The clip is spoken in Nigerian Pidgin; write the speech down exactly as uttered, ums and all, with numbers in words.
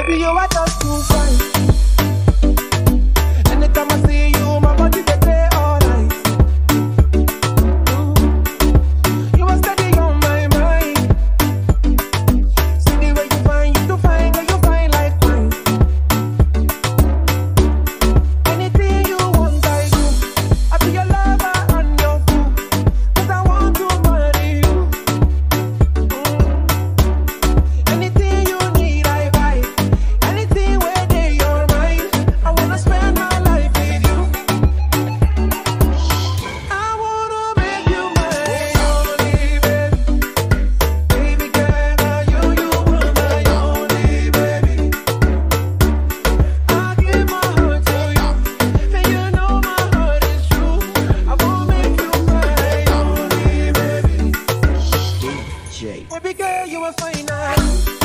Baby, you are just too fine. Anytime I see you, my body they play all night. Mm. You are steady on my mind. See the way you find, you too fine, girl, you fine like wine. Anything you want, I do. I be your lover and your fool, 'cause I want to marry you. Mm. Anything you need, I buy. Anything where they your mind, I wanna spend my life with you. I wanna make you my only baby. Baby girl, you, you were my only baby. I give my heart to you, and you know my heart is true. I wanna make you my only baby. D J. Baby girl, you are fine now.